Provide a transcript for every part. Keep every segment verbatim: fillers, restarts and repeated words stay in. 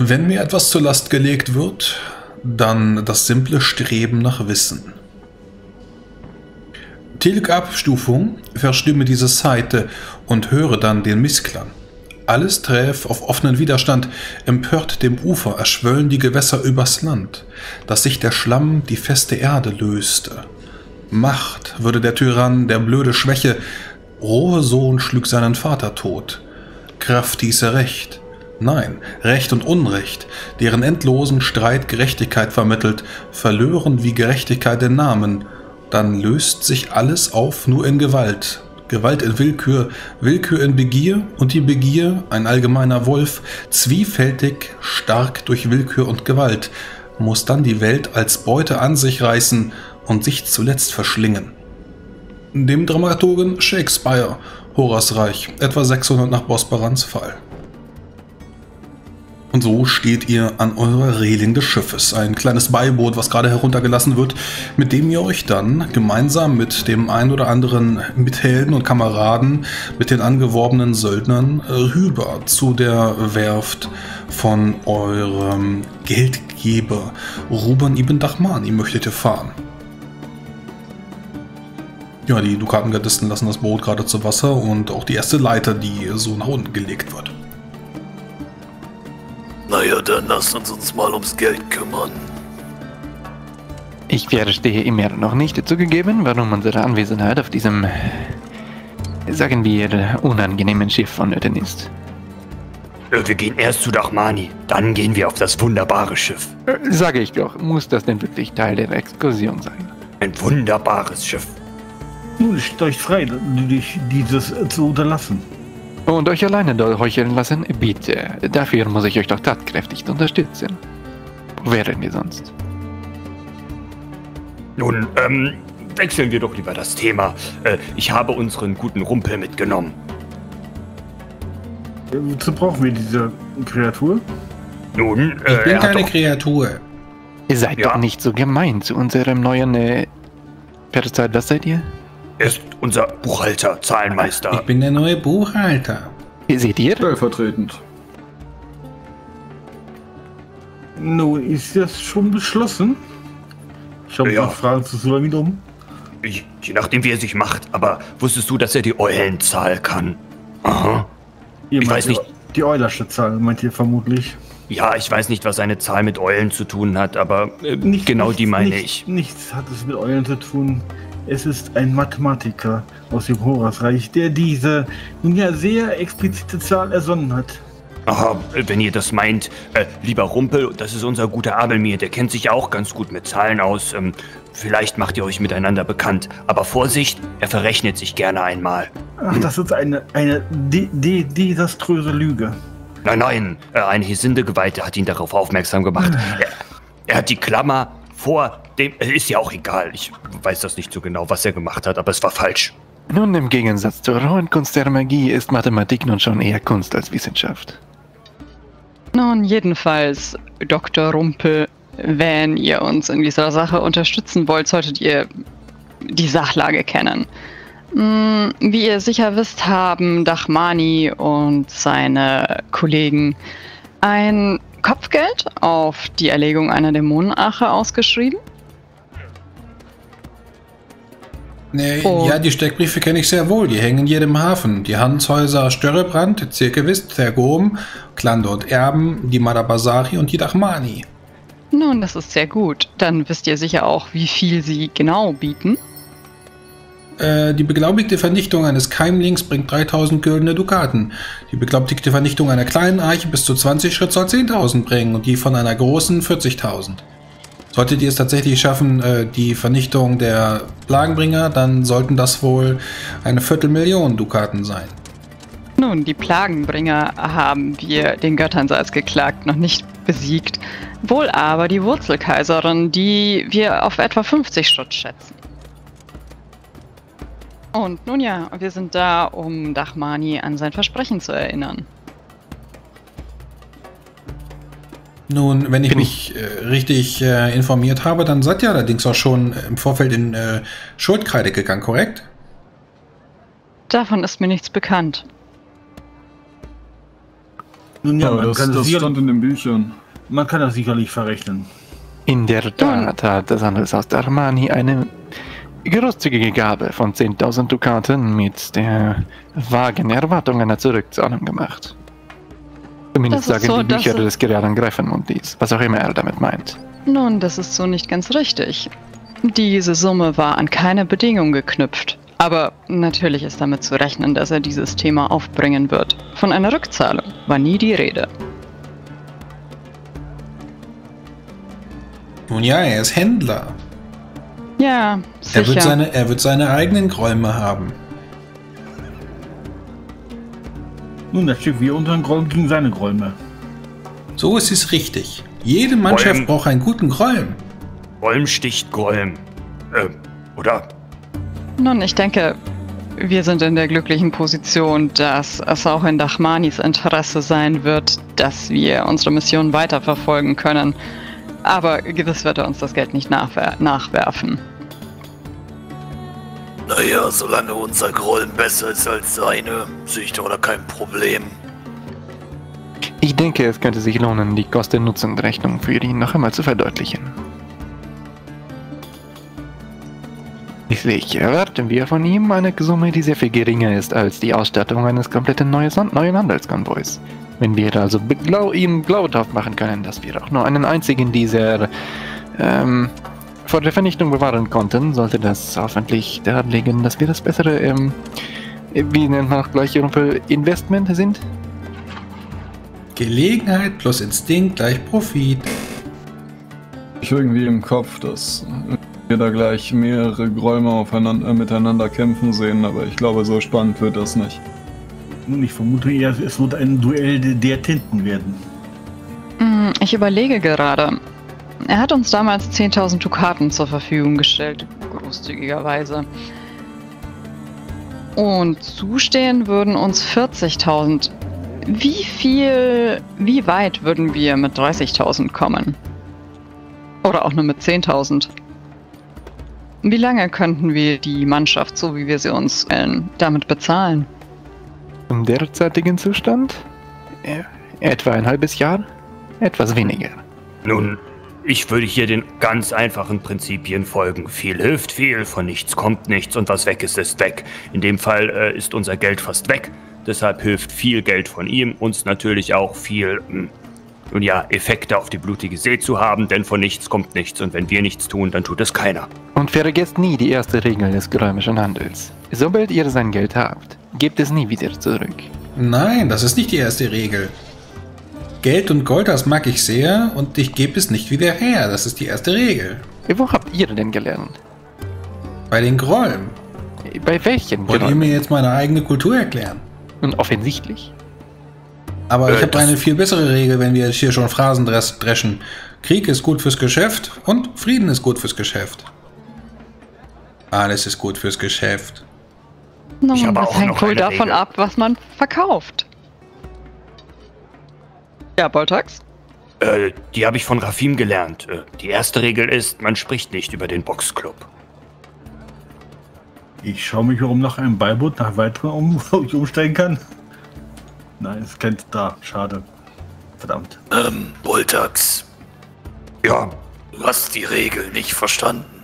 Wenn mir etwas zur Last gelegt wird, dann das simple Streben nach Wissen. Tilge Abstufung, verstimme diese Seite und höre dann den Missklang. Alles träf auf offenen Widerstand, empört dem Ufer erschwöllen die Gewässer übers Land, dass sich der Schlamm die feste Erde löste. Macht würde der Tyrann, der blöde Schwäche, rohe Sohn schlug seinen Vater tot. Kraft hieße Recht. Nein, Recht und Unrecht, deren endlosen Streit Gerechtigkeit vermittelt, verlören wie Gerechtigkeit den Namen. Dann löst sich alles auf nur in Gewalt. Gewalt in Willkür, Willkür in Begier und die Begier, ein allgemeiner Wolf, zwiefältig, stark durch Willkür und Gewalt, muss dann die Welt als Beute an sich reißen und sich zuletzt verschlingen. Dem Dramaturgen Shakespeare, Horasreich, etwa sechshundert nach Bosporans Fall. Und so steht ihr an eurer Reling des Schiffes, ein kleines Beiboot, was gerade heruntergelassen wird, mit dem ihr euch dann gemeinsam mit dem ein oder anderen Mithelden und Kameraden, mit den angeworbenen Söldnern rüber zu der Werft von eurem Geldgeber Ruban ibn Dahmani möchtet ihr fahren. Ja, die Dukatengardisten lassen das Boot gerade zu Wasser und auch die erste Leiter, die so nach unten gelegt wird. Naja, dann lasst uns uns mal ums Geld kümmern. Ich verstehe immer noch nicht zugegeben, warum unsere Anwesenheit auf diesem, sagen wir, unangenehmen Schiff vonnöten ist. Wir gehen erst zu Dahmani, dann gehen wir auf das wunderbare Schiff. Sage ich doch, muss das denn wirklich Teil der Exkursion sein? Ein wunderbares Schiff. Nun, es steht euch frei, dich dieses zu unterlassen. Und euch alleine heucheln lassen? Bitte. Dafür muss ich euch doch tatkräftig unterstützen. Wo wären wir sonst? Nun, ähm, wechseln wir doch lieber das Thema. Äh, ich habe unseren guten Rumpel mitgenommen. Wozu brauchen wir diese Kreatur? Nun, äh, Ich bin er hat keine doch, Kreatur. Ihr seid Ja. doch nicht so gemein zu unserem neuen, äh, Perzeit, was seid ihr? er ist unser Buchhalter, Zahlenmeister. Ich bin der neue Buchhalter. Seht ihr? Stellvertretend. Nun, ist das schon beschlossen? Ich habe Ja. ja. Fragen zu Sulamin um. Je, je nachdem, wie er sich macht. Aber wusstest du, dass er die Eulenzahl kann? Aha. Ihr Ich meint weiß nicht. Die, die Eulersche Zahl, meint ihr vermutlich. Ja, ich weiß nicht, was eine Zahl mit Eulen zu tun hat, aber äh, genau nichts, die meine nichts, ich. Nichts hat es mit Eulen zu tun. Es ist ein Mathematiker aus dem Horasreich, der diese, nun ja, sehr explizite Zahl ersonnen hat. Aha, wenn ihr das meint, äh, lieber Rumpel, das ist unser guter Abelmir, der kennt sich auch ganz gut mit Zahlen aus. Ähm, vielleicht macht ihr euch miteinander bekannt. Aber Vorsicht, er verrechnet sich gerne einmal. Ach, das ist eine, eine de, de, desaströse Lüge. Nein, nein, äh, ein Hesinde-Geweihter hat ihn darauf aufmerksam gemacht. Er, er hat die Klammer vor dem... äh, Ist ja auch egal, ich weiß das nicht so genau, was er gemacht hat, aber es war falsch. Nun, im Gegensatz zur rauen Kunst der Magie ist Mathematik nun schon eher Kunst als Wissenschaft. Nun, jedenfalls, Doktor Rumpel, wenn ihr uns in dieser Sache unterstützen wollt, solltet ihr die Sachlage kennen. Hm, wie ihr sicher wisst, haben Dahmani und seine Kollegen ein Kopfgeld auf die Erlegung einer Dämonenache ausgeschrieben. Nee, Oh. Ja, die Steckbriefe kenne ich sehr wohl. Die hängen in jedem Hafen. Die Handelshäuser Störrebrand, Zirkewist, Tergom, Klande und Erben, die Madabasari und die Dahmani. Nun, das ist sehr gut. Dann wisst ihr sicher auch, wie viel sie genau bieten. Äh, die beglaubigte Vernichtung eines Keimlings bringt dreitausend güldene Dukaten. Die beglaubigte Vernichtung einer kleinen Eiche bis zu zwanzig Schritt soll zehntausend bringen und die von einer großen vierzigtausend. Solltet ihr es tatsächlich schaffen, äh, die Vernichtung der Plagenbringer, dann sollten das wohl eine Viertelmillion Dukaten sein. Nun, die Plagenbringer haben wir den Göttern sei es geklagt noch nicht besiegt. Wohl aber die Wurzelkaiserin, die wir auf etwa fünfzig Schritt schätzen. Und nun ja, wir sind da, um Dahmani an sein Versprechen zu erinnern. Nun, wenn ich Bin mich äh, richtig äh, informiert habe, dann seid ihr allerdings auch schon im Vorfeld in äh, Schuldkreide gegangen, korrekt? Davon ist mir nichts bekannt. Nun ja, Aber man, das, kann das sicher- stand in den Büchern. man kann das sicherlich verrechnen. In der Tat hat das Handelshaus der Armani eine großzügige Gabe von zehntausend Dukaten mit der vagen Erwartung einer Zurückzahlung gemacht. Zumindest Das ist sagen so, die dass Bücher es- des geraden Greifenmundis, was auch immer er damit meint. Nun, das ist so nicht ganz richtig. Diese Summe war an keine Bedingung geknüpft. Aber natürlich ist damit zu rechnen, dass er dieses Thema aufbringen wird. Von einer Rückzahlung war nie die Rede. Nun ja, er ist Händler. Ja, Er wird, sicher. seine, er wird seine eigenen Räume haben. Nun, das Schiff wie unseren Gräumen gegen seine Gräume. So ist es richtig. Jede Mannschaft Gräum. braucht einen guten Gräum. Golm sticht Golm. Äh, oder? Nun, ich denke, wir sind in der glücklichen Position, dass es auch in Dachmanis Interesse sein wird, dass wir unsere Mission weiterverfolgen können. Aber gewiss wird er uns das Geld nicht nachwer nachwerfen. Naja, solange unser Grollen besser ist als seine, sehe ich doch da kein Problem. Ich denke, es könnte sich lohnen, die Kosten-Nutzen-Rechnung für ihn noch einmal zu verdeutlichen. Schließlich erwarten wir von ihm eine Summe, die sehr viel geringer ist als die Ausstattung eines kompletten neues, neuen Handelskonvois. Wenn wir also beglau ihm glaubhaft machen können, dass wir auch nur einen einzigen dieser ähm, vor der Vernichtung bewahren konnten, sollte das hoffentlich darlegen, dass wir das bessere, ähm, wie nennt man auch gleich, Rumpel, Investment sind. Gelegenheit plus Instinkt gleich Profit. Ich irgendwie im Kopf, dass wir da gleich mehrere Gräume aufeinander, äh, miteinander kämpfen sehen, aber ich glaube, so spannend wird das nicht. Nun, ich vermute eher, es wird ein Duell de- der Tinten werden. Hm, Ich überlege gerade. Er hat uns damals zehntausend Dukaten zur Verfügung gestellt, großzügigerweise. Und zustehen würden uns vierzigtausend. Wie viel, wie weit würden wir mit dreißigtausend kommen? Oder auch nur mit zehntausend? Wie lange könnten wir die Mannschaft, so wie wir sie uns stellen, damit bezahlen? Im derzeitigen Zustand? Äh, etwa ein halbes Jahr? Etwas weniger. Nun, ich würde hier den ganz einfachen Prinzipien folgen. Viel hilft viel, von nichts kommt nichts und was weg ist, ist weg. In dem Fall äh, ist unser Geld fast weg. Deshalb hilft viel Geld von ihm, uns natürlich auch viel, mh, nun ja, Effekte auf die blutige See zu haben, denn von nichts kommt nichts und wenn wir nichts tun, dann tut es keiner. Und vergesst nie die erste Regel des geräumischen Handels. Sobald ihr sein Geld habt, gebt es nie wieder zurück. Nein, das ist nicht die erste Regel. Geld und Gold, das mag ich sehr und ich gebe es nicht wieder her. Das ist die erste Regel. Wo habt ihr denn gelernt? Bei den Grollen. Bei welchen Wollt ihr Geräumen? mir jetzt meine eigene Kultur erklären? Und offensichtlich. Aber Äh, ich habe das- eine viel bessere Regel, wenn wir jetzt hier schon Phrasen dres- dreschen. Krieg ist gut fürs Geschäft und Frieden ist gut fürs Geschäft. Alles ist gut fürs Geschäft. Nun, Ich habe das auch hängt noch wohl eine davon Regel. ab, was man verkauft. Ja, Boltax? Äh, die habe ich von Rafim gelernt. Äh, die erste Regel ist, man spricht nicht über den Boxclub. Ich schaue mich herum nach einem Beiboot, nach weiteren, um, wo ich umsteigen kann. Nein, es ist kein da. Schade. Verdammt. Ähm, Boltax, Ja, du hast die Regel nicht verstanden.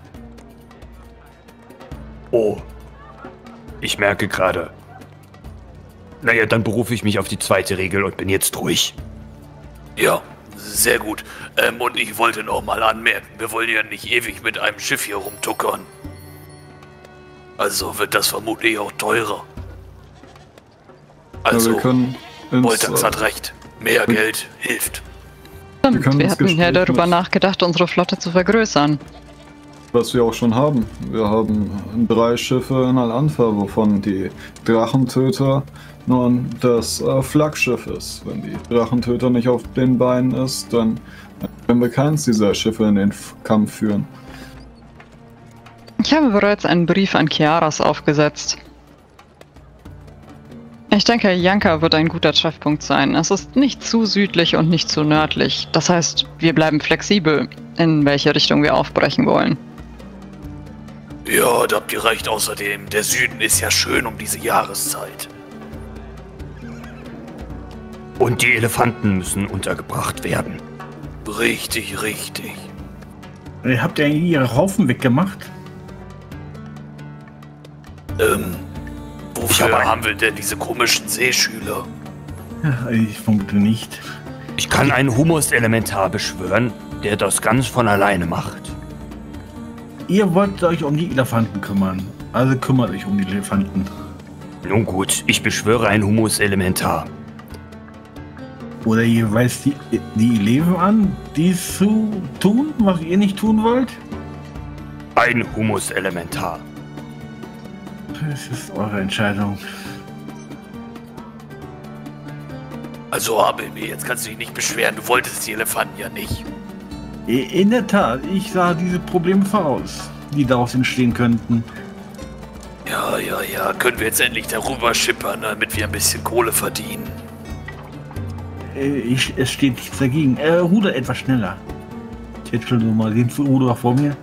oh. Ich merke gerade. Naja, dann berufe ich mich auf die zweite Regel und bin jetzt ruhig. Ja, sehr gut. Ähm, und ich wollte noch mal anmerken, wir wollen ja nicht ewig mit einem Schiff hier rumtuckern. Also wird das vermutlich auch teurer. Also, Also, wir können ins, Boltax äh, hat recht. Mehr Geld hilft. Stimmt, können wir ins hatten ja Gespräch darüber mit- nachgedacht, unsere Flotte zu vergrößern. was wir auch schon haben. Wir haben drei Schiffe in Al-Anfa, wovon die Drachentöter nun das äh, Flaggschiff ist. Wenn die Drachentöter nicht auf den Beinen ist, dann können wir keins dieser Schiffe in den F Kampf führen. Ich habe bereits einen Brief an Kiaras aufgesetzt. Ich denke, Yanka wird ein guter Treffpunkt sein. Es ist nicht zu südlich und nicht zu nördlich. Das heißt, wir bleiben flexibel, in welche Richtung wir aufbrechen wollen. Ja, da habt ihr recht. Außerdem, der Süden ist ja schön um diese Jahreszeit. Und die Elefanten müssen untergebracht werden. Richtig, richtig. Äh, Habt ihr ihre Haufen weggemacht? Ähm, Ich wofür hab ein- haben wir denn diese komischen Seeschüler? Ja, ich vermute nicht. Ich kann einen Humus-Elementar beschwören, der das ganz von alleine macht. Ihr wollt euch um die Elefanten kümmern. Also kümmert euch um die Elefanten. Nun gut, ich beschwöre ein Humus-Elementar. Oder ihr weist die, die Eleven an, dies zu tun, was ihr nicht tun wollt? Ein Humus-Elementar. Das ist eure Entscheidung. Also Abelmir, jetzt kannst du dich nicht beschweren, du wolltest die Elefanten ja nicht. In der Tat, ich sah diese Probleme voraus, die daraus entstehen könnten. Ja, ja, ja, können wir jetzt endlich darüber schippern, damit wir ein bisschen Kohle verdienen. Äh, Ich, es steht nichts dagegen. Äh, Ruder etwas schneller. Jetzt schon mal den Ruder vor mir.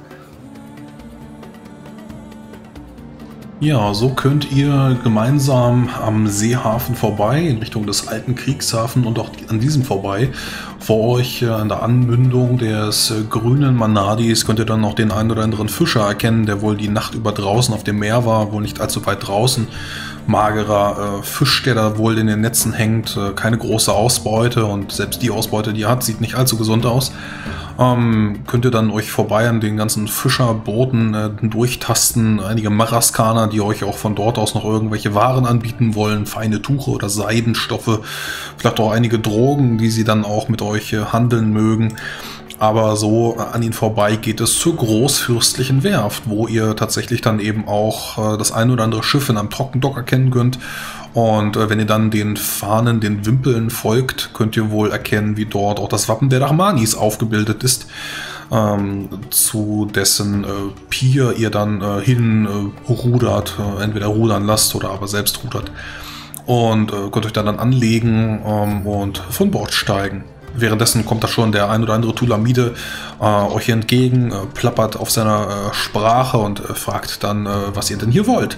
Ja, so könnt ihr gemeinsam am Seehafen vorbei, in Richtung des alten Kriegshafen und auch an diesem vorbei. Vor euch äh, an der Anmündung des äh, grünen Manadis könnt ihr dann noch den einen oder anderen Fischer erkennen, der wohl die Nacht über draußen auf dem Meer war, wohl nicht allzu weit draußen. Magerer äh, Fisch, der da wohl in den Netzen hängt, äh, keine große Ausbeute und selbst die Ausbeute, die er hat, sieht nicht allzu gesund aus. Ähm, könnt ihr dann euch vorbei an den ganzen Fischerbooten äh, durchtasten, einige Maraskaner, die euch auch von dort aus noch irgendwelche Waren anbieten wollen, feine Tuche oder Seidenstoffe, vielleicht auch einige Drogen, die sie dann auch mit euch äh, handeln mögen. Aber so äh, an ihnen vorbei geht es zur großfürstlichen Werft, wo ihr tatsächlich dann eben auch äh, das ein oder andere Schiff in einem Trockendock erkennen könnt. Und äh, wenn ihr dann den Fahnen, den Wimpeln folgt, könnt ihr wohl erkennen, wie dort auch das Wappen der Dachmanis aufgebildet ist, ähm, zu dessen äh, Pier ihr dann äh, hin äh, rudert, äh, entweder rudern lasst oder aber selbst rudert. Und äh, könnt euch dann, dann anlegen ähm, und von Bord steigen. Währenddessen kommt da schon der ein oder andere Tulamide äh, euch entgegen, äh, plappert auf seiner äh, Sprache und äh, fragt dann, äh, was ihr denn hier wollt.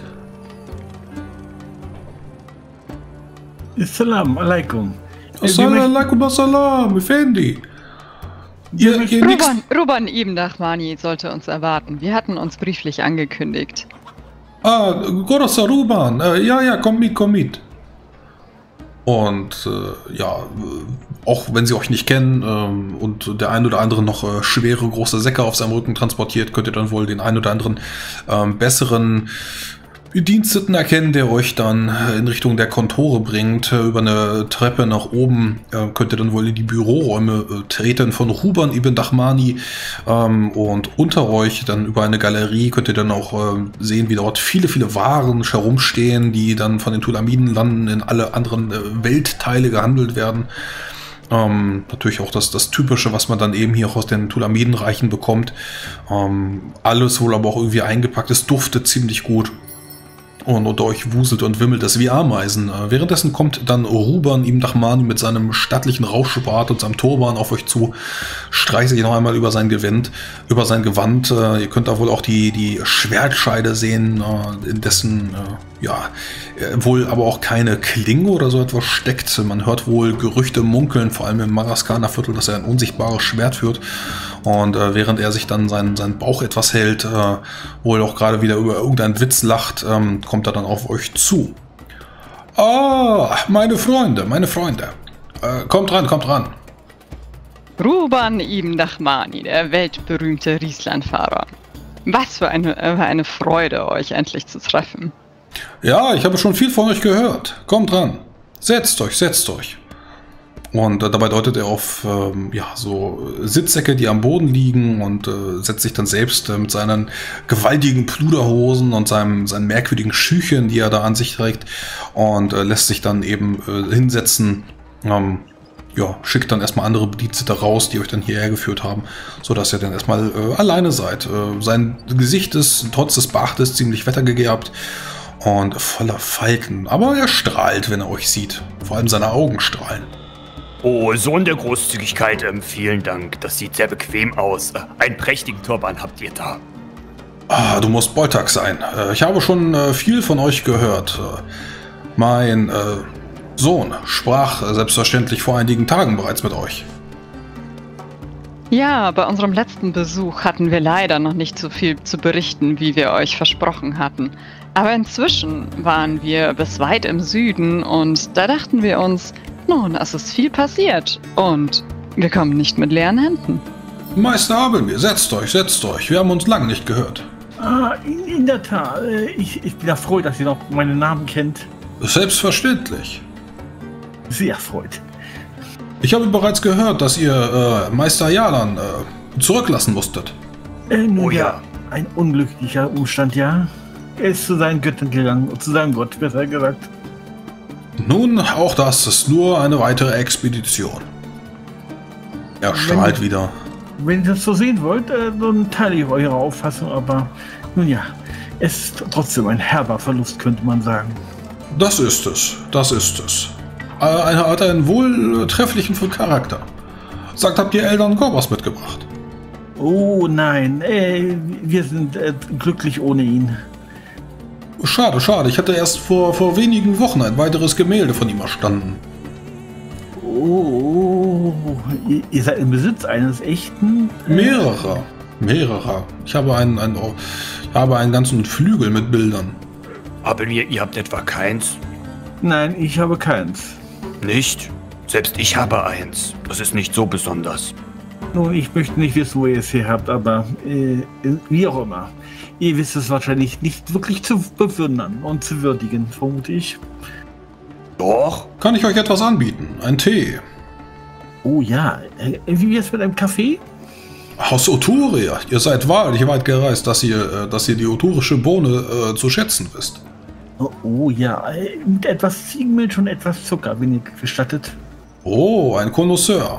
Assalamu alaikum. Äh, wir Assalamu möchten- alaikum assalam, Effendi. Ihr, ihr nix, Ruban, Ruban Ibn Dahmani sollte uns erwarten. Wir hatten uns brieflich angekündigt. ah, Großer Ruban, äh, ja, ja, komm mit, komm mit. Und äh, ja, äh, auch wenn sie euch nicht kennen ähm, und der ein oder andere noch äh, schwere große Säcke auf seinem Rücken transportiert, könnt ihr dann wohl den ein oder anderen ähm, besseren Bediensteten erkennen, der euch dann in Richtung der Kontore bringt. Über eine Treppe nach oben äh, könnt ihr dann wohl in die Büroräume äh, treten von Ruban Ibn Dahmani. Ähm, und unter euch dann über eine Galerie könnt ihr dann auch äh, sehen, wie dort viele, viele Waren herumstehen, die dann von den Tulamiden-Landen in alle anderen äh, Weltteile gehandelt werden. Ähm, natürlich auch das, das Typische, was man dann eben hier auch aus den Tulamidenreichen bekommt. Ähm, alles wohl aber auch irgendwie eingepackt. Es duftet ziemlich gut. Und unter euch wuselt und wimmelt es wie Ameisen. Äh, währenddessen kommt dann Ruban Ibn Dahmani mit seinem stattlichen Rauschbart und seinem Turban auf euch zu, streicht sich noch einmal über sein Gewand, über sein Gewand. Äh, ihr könnt da wohl auch die, die Schwertscheide sehen, äh, in dessen, äh, ja, äh, wohl aber auch keine Klinge oder so etwas steckt. Man hört wohl Gerüchte munkeln, vor allem im Maraskaner Viertel, dass er ein unsichtbares Schwert führt. Und äh, während er sich dann seinen, seinen Bauch etwas hält, äh, wohl auch gerade wieder über irgendeinen Witz lacht, ähm, kommt er dann auf euch zu. Ah, meine Freunde, meine Freunde. Äh, kommt ran, kommt ran. Ruban Ibn Dahmani, der weltberühmte Rieslandfahrer. Was für eine, äh, eine Freude, euch endlich zu treffen. Ja, ich habe schon viel von euch gehört. Kommt ran. Setzt euch, setzt euch. Und äh, dabei deutet er auf ähm, ja, so Sitzsäcke, die am Boden liegen, und äh, setzt sich dann selbst äh, mit seinen gewaltigen Pluderhosen und seinem, seinen merkwürdigen Schüchen, die er da an sich trägt, und äh, lässt sich dann eben äh, hinsetzen. Ähm, ja, schickt dann erstmal andere Bedienstete raus, die euch dann hierher geführt haben, sodass ihr dann erstmal äh, alleine seid. Äh, sein Gesicht ist trotz des Bartes ziemlich wettergegerbt und voller Falten, aber er strahlt, wenn er euch sieht. Vor allem seine Augen strahlen. Oh, Sohn der Großzügigkeit, ähm, vielen Dank. Das sieht sehr bequem aus. Äh, einen prächtigen Turban habt ihr da. Ah, du musst Boltak sein. Äh, ich habe schon äh, viel von euch gehört. Äh, mein, äh, Sohn sprach selbstverständlich vor einigen Tagen bereits mit euch. Ja, bei unserem letzten Besuch hatten wir leider noch nicht so viel zu berichten, wie wir euch versprochen hatten. Aber inzwischen waren wir bis weit im Süden und da dachten wir uns, nun, es ist viel passiert und wir kommen nicht mit leeren Händen. Meister Abelmir, setzt euch, setzt euch. Wir haben uns lange nicht gehört. Ah, in, in der Tat. Äh, Ich, ich bin ja froh, dass ihr noch meinen Namen kennt. Selbstverständlich. Sehr freut. Ich habe bereits gehört, dass ihr äh, Meister Jalan äh, zurücklassen musstet. Äh, nun Oh ja. ja, ein unglücklicher Umstand, ja. Er ist zu seinen Göttern gegangen, zu seinem Gott, besser gesagt. Nun, auch das ist nur eine weitere Expedition. Er strahlt wieder. Wenn ihr das so sehen wollt, äh, dann teile ich eure Auffassung, aber nun ja, es ist trotzdem ein herber Verlust, könnte man sagen. Das ist es, das ist es. Äh, Er hat einen wohl trefflichen Charakter. Sagt, habt ihr Eltern Korbas mitgebracht? Oh nein, äh, wir sind äh, glücklich ohne ihn. Schade, schade. Ich hatte erst vor, vor wenigen Wochen ein weiteres Gemälde von ihm erstanden. Oh, ihr, ihr seid im Besitz eines echten... Äh, Mehrere. Mehrere. Ich habe einen, einen, ich habe einen ganzen Flügel mit Bildern. Abelmir, ihr habt etwa keins? Nein, ich habe keins. Nicht? Selbst ich habe eins. Das ist nicht so besonders. Nun, ich möchte nicht wissen, wo ihr es her habt, aber äh, wie auch immer. Ihr wisst es wahrscheinlich nicht wirklich zu bewundern und zu würdigen, vermute ich. Doch. Kann ich euch etwas anbieten? Ein Tee. Oh ja, äh, wie wär's mit einem Kaffee? Aus Oturia. Ihr seid wahrlich weit gereist, dass ihr, äh, dass ihr die oturische Bohne äh, zu schätzen wisst. Oh, oh ja, äh, mit etwas Ziegenmilch und etwas Zucker, wenn ihr gestattet. Oh, ein Connoisseur.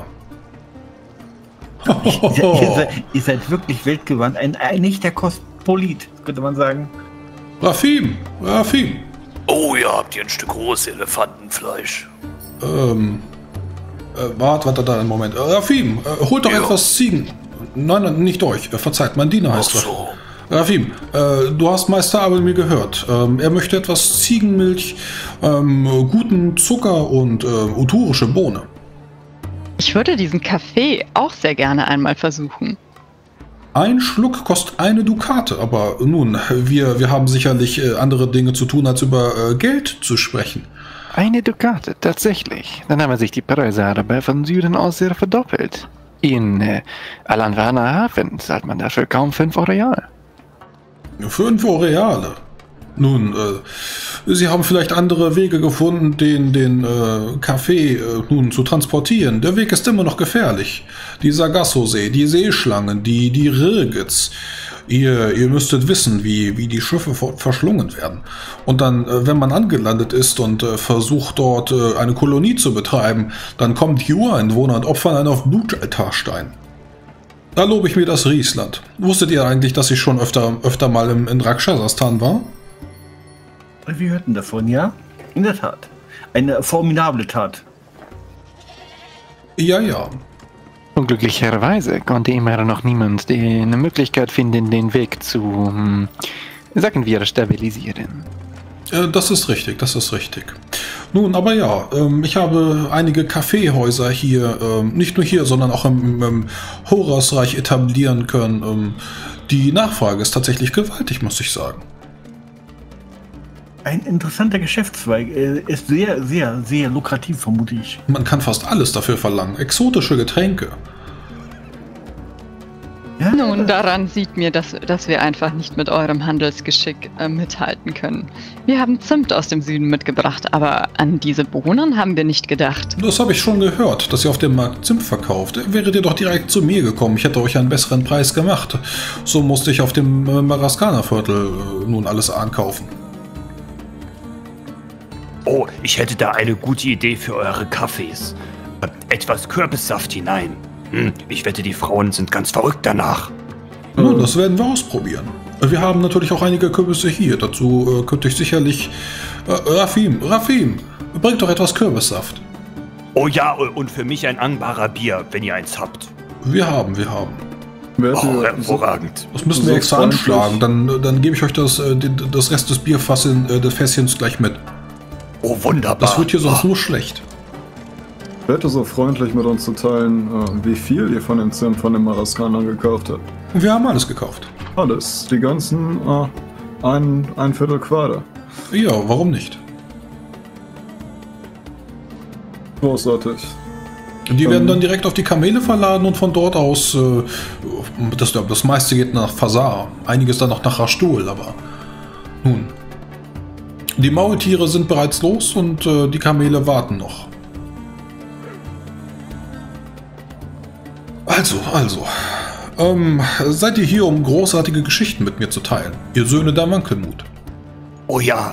Ihr, seid- ihr, seid, ihr seid wirklich weltgewandt, ein, ein echter Kosmopolit, könnte man sagen. Rafim, Rafim. Oh ja, habt ihr ein Stück rohes Elefantenfleisch? Ähm, äh, wart, warte da einen Moment. Äh, Rafim, äh, holt doch Ja. etwas Ziegen. Nein, nein, nicht euch. Äh, verzeiht, mein Diener Ach heißt Rafim. so. Rafim, äh, du hast Meister Abelmir gehört. Ähm, er möchte etwas Ziegenmilch, ähm, guten Zucker und äh, oturische Bohne. Ich würde diesen Kaffee auch sehr gerne einmal versuchen. Ein Schluck kostet eine Dukate, aber nun, wir, wir haben sicherlich äh, andere Dinge zu tun, als über äh, Geld zu sprechen. Eine Dukate, tatsächlich. Dann haben sich die Preise aber von Süden aus sehr verdoppelt. In äh, Alanwana Hafen zahlt man dafür kaum fünf Real. Fünf Reale. Nun, äh, Sie haben vielleicht andere Wege gefunden, den, den äh, Kaffee äh, nun zu transportieren. Der Weg ist immer noch gefährlich. Die Sargasso-See, die Seeschlangen, die, die Rirgits. Ihr, ihr müsstet wissen, wie, wie die Schiffe ver- verschlungen werden. Und dann, äh, wenn man angelandet ist und äh, versucht dort äh, eine Kolonie zu betreiben, dann kommen die Ureinwohner und opfern einen auf Blutaltarstein. Da lobe ich mir das Riesland. Wusstet ihr eigentlich, dass ich schon öfter, öfter mal im, in Rakshasastan war? Wir hörten davon, ja? In der Tat. Eine formidable Tat. Ja, ja. Unglücklicherweise konnte immer noch niemand die, eine Möglichkeit finden, den Weg zu, hm, sagen wir, stabilisieren. Äh, das ist richtig, das ist richtig. Nun, aber ja, ähm, ich habe einige Kaffeehäuser hier, ähm, nicht nur hier, sondern auch im, im Horasreich etablieren können. Ähm, die Nachfrage ist tatsächlich gewaltig, muss ich sagen. Ein interessanter Geschäftszweig. äh, Ist sehr, sehr, sehr lukrativ, vermute ich. Man kann fast alles dafür verlangen. Exotische Getränke. Ja? Nun, daran sieht mir, dass, dass wir einfach nicht mit eurem Handelsgeschick äh, mithalten können. Wir haben Zimt aus dem Süden mitgebracht, aber an diese Bohnen haben wir nicht gedacht. Das habe ich schon gehört, dass ihr auf dem Markt Zimt verkauft. Wäret ihr doch direkt zu mir gekommen, ich hätte euch einen besseren Preis gemacht. So musste ich auf dem äh, Maraskana-Viertel äh, nun alles ankaufen. Oh, ich hätte da eine gute Idee für eure Kaffees. Äh, Etwas Kürbissaft hinein. Hm, ich wette, die Frauen sind ganz verrückt danach. Nun, das werden wir ausprobieren. Wir haben natürlich auch einige Kürbisse hier. Dazu äh, könnte ich sicherlich... Äh, Rafim, Rafim, bringt doch etwas Kürbissaft. Oh ja, und für mich ein Angbarer Bier, wenn ihr eins habt. Wir haben, wir haben. Werdet Oh, ihr- hervorragend. Das müssen So wir extra freundlich. anschlagen. Dann, dann gebe ich euch das, äh, den- das Rest des Bierfasschen, äh, des Fässchens gleich mit. Oh, wunderbar. Das wird hier sonst Ah. nur schlecht. Wäre so freundlich mit uns zu teilen, äh, wie viel ihr von den Zinnen von den Maraskanern gekauft habt. Und wir haben alles gekauft. Alles. Die ganzen äh, ein, ein Viertel Quader. Ja, warum nicht? Großartig. Die Ähm. werden dann direkt auf die Kamele verladen und von dort aus, äh, das, das meiste geht nach Fasar, einiges dann noch nach Rastul, aber nun. Die Maultiere sind bereits los und äh, die Kamele warten noch. Also, also. Ähm, seid ihr hier, um großartige Geschichten mit mir zu teilen? Ihr Söhne der Wankelmut. Oh ja.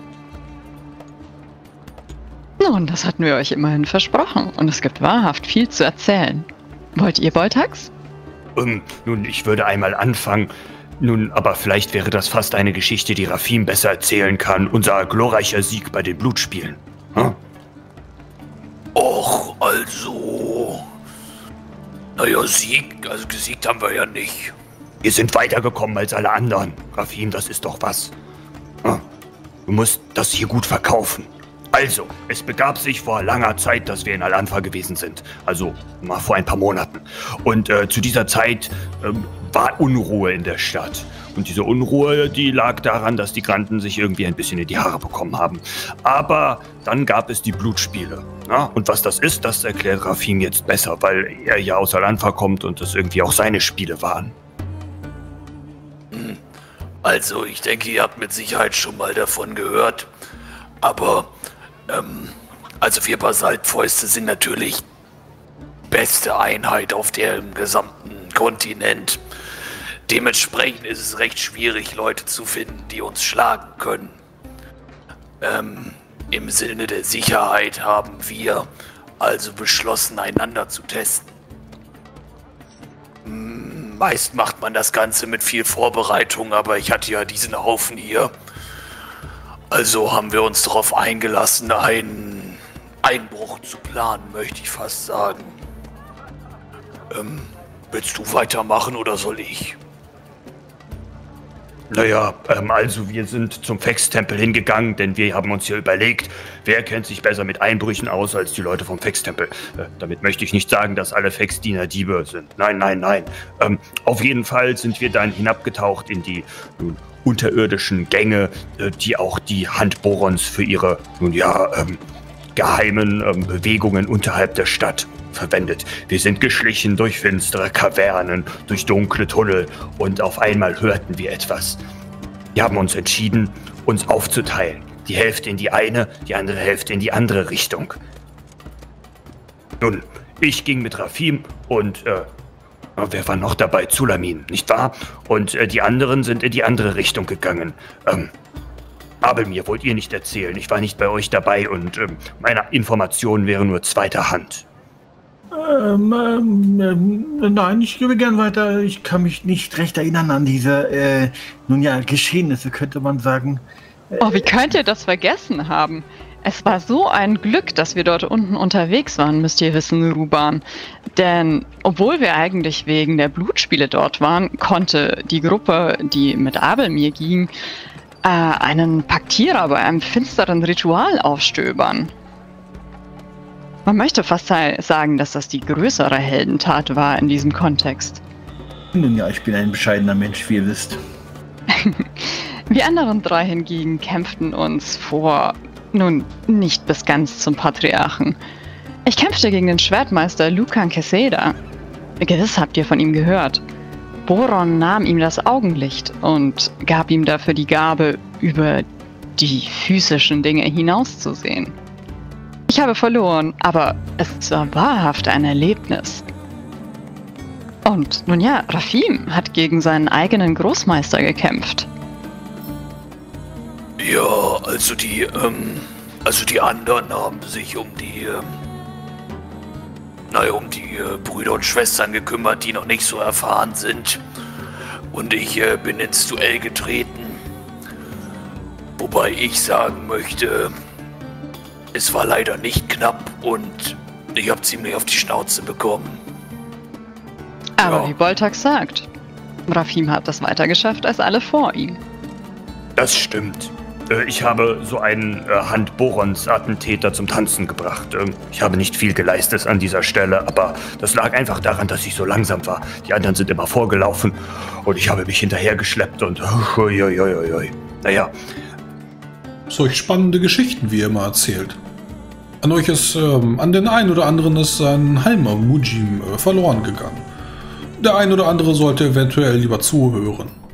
Nun, das hatten wir euch immerhin versprochen und es gibt wahrhaft viel zu erzählen. Wollt ihr Boltax? Ähm, nun, ich würde einmal anfangen. Nun, aber vielleicht wäre das fast eine Geschichte, die Rafim besser erzählen kann. Unser glorreicher Sieg bei den Blutspielen. Hm? Och, also... Naja, Sieg, also gesiegt haben wir ja nicht. Wir sind weitergekommen als alle anderen. Rafim, das ist doch was. Hm? Du musst das hier gut verkaufen. Also, es begab sich vor langer Zeit, dass wir in Al-Anfa gewesen sind. Also, mal vor ein paar Monaten. Und äh, zu dieser Zeit ähm, war Unruhe in der Stadt. Und diese Unruhe, die lag daran, dass die Granden sich irgendwie ein bisschen in die Haare bekommen haben. Aber dann gab es die Blutspiele. Na? Und was das ist, das erklärt Rafim jetzt besser, weil er ja aus Al-Anfa kommt und das irgendwie auch seine Spiele waren. Also, ich denke, ihr habt mit Sicherheit schon mal davon gehört. Aber, ähm, also wir Basaltfäuste sind natürlich beste Einheit auf dem gesamten Kontinent. Dementsprechend ist es recht schwierig, Leute zu finden, die uns schlagen können. Ähm, im Sinne der Sicherheit haben wir also beschlossen, einander zu testen. Meist macht man das Ganze mit viel Vorbereitung, aber ich hatte ja diesen Haufen hier. Also haben wir uns darauf eingelassen, einen Einbruch zu planen, möchte ich fast sagen. Ähm, willst du weitermachen oder soll ich? Naja, ähm, also wir sind zum Fex-Tempel hingegangen, denn wir haben uns hier überlegt, wer kennt sich besser mit Einbrüchen aus als die Leute vom Fex-Tempel. Äh, damit möchte ich nicht sagen, dass alle Fex-Diener Diebe sind. Nein, nein, nein. Ähm, auf jeden Fall sind wir dann hinabgetaucht in die nun, unterirdischen Gänge, äh, die auch die Hand Borons für ihre, nun ja, ähm, geheimen ähm, Bewegungen unterhalb der Stadt verwendet. Wir sind geschlichen durch finstere Kavernen, durch dunkle Tunnel und auf einmal hörten wir etwas. Wir haben uns entschieden, uns aufzuteilen. Die Hälfte in die eine, die andere Hälfte in die andere Richtung. Nun, ich ging mit Rafim und, äh, wer war noch dabei? Zulamin, nicht wahr? Und äh, die anderen sind in die andere Richtung gegangen. Ähm, Aber mir wollt ihr nicht erzählen. Ich war nicht bei euch dabei und ähm, meine Informationen wären nur zweiter Hand. Ähm, ähm, ähm, nein, ich gebe gern weiter. Ich kann mich nicht recht erinnern an diese, äh, nun ja, Geschehnisse, könnte man sagen. Oh, wie könnt ihr das vergessen haben? Es war so ein Glück, dass wir dort unten unterwegs waren, müsst ihr wissen, Ruban. Denn obwohl wir eigentlich wegen der Blutspiele dort waren, konnte die Gruppe, die mit Abelmir ging, äh, einen Paktierer bei einem finsteren Ritual aufstöbern. Man möchte fast sagen, dass das die größere Heldentat war in diesem Kontext. Nun ja, ich bin ein bescheidener Mensch, wie ihr wisst. Wir anderen drei hingegen kämpften uns vor, nun, nicht bis ganz zum Patriarchen. Ich kämpfte gegen den Schwertmeister Lucan Keseda. Gewiss habt ihr von ihm gehört. Boron nahm ihm das Augenlicht und gab ihm dafür die Gabe, über die physischen Dinge hinauszusehen. Ich habe verloren, aber es war wahrhaft ein Erlebnis. Und nun ja, Rafim hat gegen seinen eigenen Großmeister gekämpft. Ja, also die, ähm, also die anderen haben sich um die, ähm, naja, um die äh, Brüder und Schwestern gekümmert, die noch nicht so erfahren sind. Und ich äh, bin ins Duell getreten. Wobei ich sagen möchte, es war leider nicht knapp und ich habe ziemlich auf die Schnauze bekommen. Aber Ja. wie Boltax sagt, Rafim hat das weiter geschafft als alle vor ihm. Das stimmt. Äh, ich habe so einen äh, Hand-Borons-Attentäter zum Tanzen gebracht. Ähm, ich habe nicht viel geleistet an dieser Stelle, aber das lag einfach daran, dass ich so langsam war. Die anderen sind immer vorgelaufen und ich habe mich hinterhergeschleppt und... Ui, ui, ui, ui. Naja. Solch spannende Geschichten, wie ihr immer erzählt. An euch ist, ähm, an den einen oder anderen ist sein Halmer Mujim äh, verloren gegangen. Der ein oder andere sollte eventuell lieber zuhören.